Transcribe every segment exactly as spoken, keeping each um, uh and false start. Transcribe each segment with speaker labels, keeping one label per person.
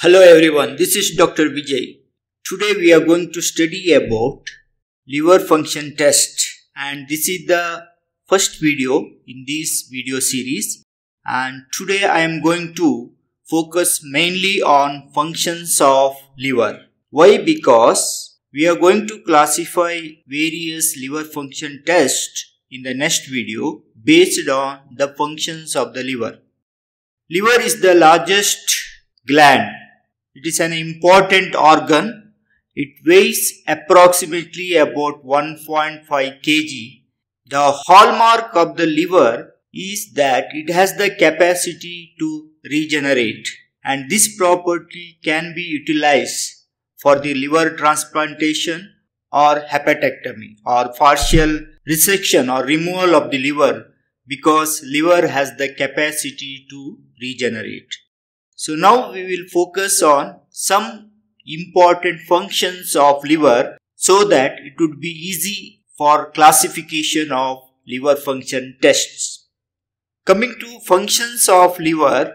Speaker 1: Hello everyone, this is Doctor Vijay. Today we are going to study about liver function test, and this is the first video in this video series, and today I am going to focus mainly on functions of liver. Why? Because we are going to classify various liver function tests in the next video based on the functions of the liver. Liver is the largest gland. It is an important organ. It weighs approximately about one point five kilograms. The hallmark of the liver is that it has the capacity to regenerate, and this property can be utilized for the liver transplantation or hepatectomy or partial resection or removal of the liver, because liver has the capacity to regenerate. So now we will focus on some important functions of liver so that it would be easy for classification of liver function tests. Coming to functions of liver,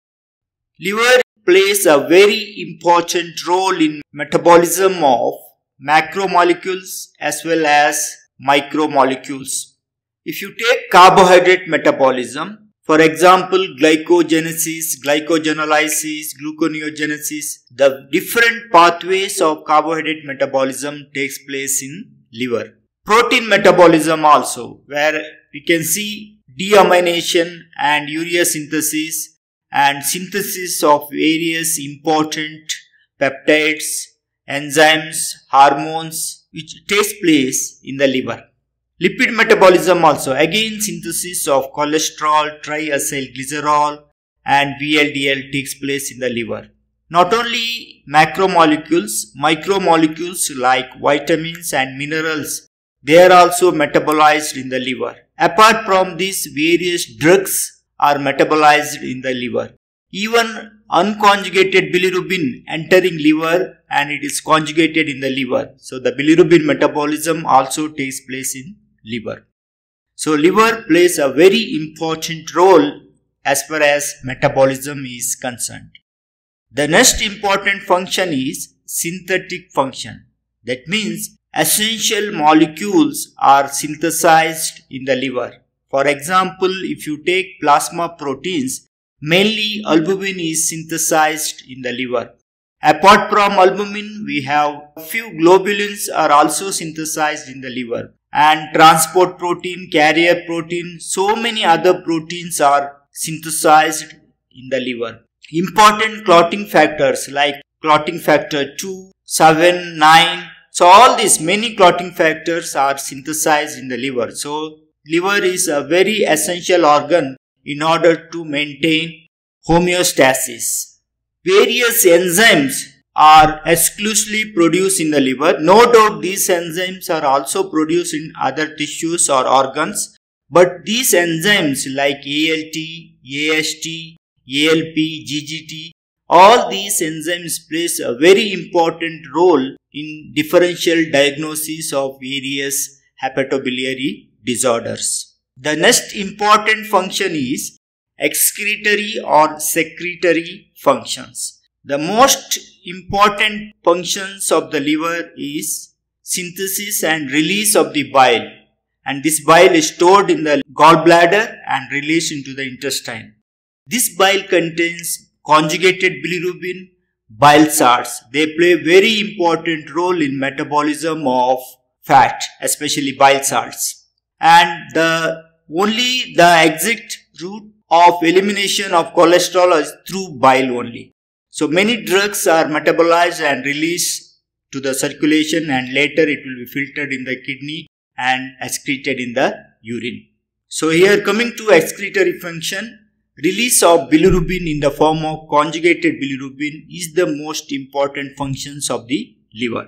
Speaker 1: liver plays a very important role in metabolism of macromolecules as well as micromolecules. If you take carbohydrate metabolism, for example, glycogenesis, glycogenolysis, gluconeogenesis, the different pathways of carbohydrate metabolism takes place in liver. Protein metabolism also, where we can see deamination and urea synthesis and synthesis of various important peptides, enzymes, hormones, which takes place in the liver. Lipid metabolism also, again synthesis of cholesterol, triacylglycerol and V L D L takes place in the liver. Not only macromolecules, micromolecules like vitamins and minerals, they are also metabolized in the liver. Apart from this, various drugs are metabolized in the liver. Even unconjugated bilirubin entering liver and it is conjugated in the liver. So the bilirubin metabolism also takes place in liver. So liver plays a very important role as far as metabolism is concerned. The next important function is synthetic function. That means essential molecules are synthesized in the liver. For example, if you take plasma proteins, mainly albumin is synthesized in the liver. Apart from albumin, we have a few globulins are also synthesized in the liver. And transport protein, carrier protein, so many other proteins are synthesized in the liver. Important clotting factors like clotting factor two, seven, nine. So all these many clotting factors are synthesized in the liver. So liver is a very essential organ in order to maintain homeostasis. Various enzymes are exclusively produced in the liver. No doubt these enzymes are also produced in other tissues or organs, but these enzymes like A L T, A S T, A L P, G G T, all these enzymes plays a very important role in differential diagnosis of various hepatobiliary disorders. The next important function is excretory or secretory functions. The most important functions of the liver is synthesis and release of the bile, and this bile is stored in the gallbladder and released into the intestine. This bile contains conjugated bilirubin, bile salts. They play a very important role in metabolism of fat, especially bile salts. And the only the exit route of elimination of cholesterol is through bile only. So many drugs are metabolized and released to the circulation, and later it will be filtered in the kidney and excreted in the urine. So here, coming to excretory function, release of bilirubin in the form of conjugated bilirubin is the most important functions of the liver.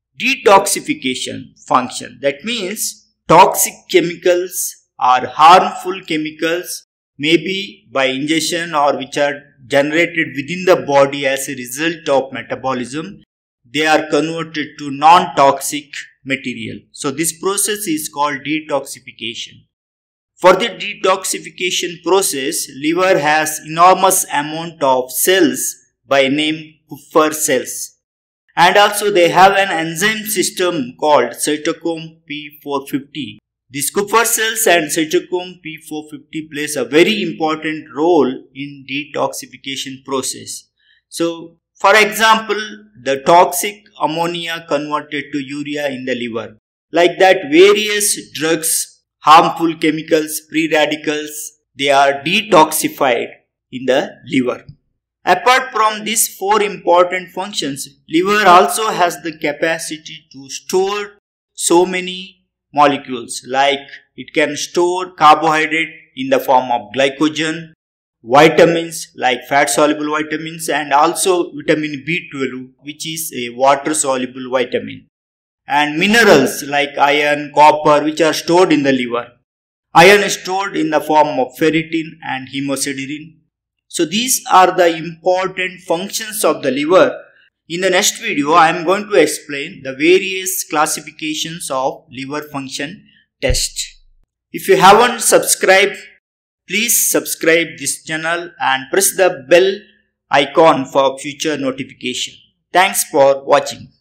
Speaker 1: Detoxification function, that means toxic chemicals or harmful chemicals, maybe by ingestion or which are generated within the body as a result of metabolism, they are converted to non-toxic material. So this process is called detoxification. For the detoxification process, liver has enormous amount of cells by name Kupffer cells. And also they have an enzyme system called cytochrome P four fifty. These Kupffer cells and cytochrome P four fifty plays a very important role in detoxification process. So, for example, the toxic ammonia converted to urea in the liver. Like that, various drugs, harmful chemicals, free radicals, they are detoxified in the liver. Apart from these four important functions, liver also has the capacity to store so many molecules, like it can store carbohydrate in the form of glycogen, vitamins like fat soluble vitamins, and also vitamin B twelve, which is a water soluble vitamin, and minerals like iron, copper, which are stored in the liver. Iron is stored in the form of ferritin and hemosiderin. So these are the important functions of the liver. In the next video, I am going to explain the various classifications of liver function test. If you haven't subscribed, please subscribe this channel and press the bell icon for future notification. Thanks for watching.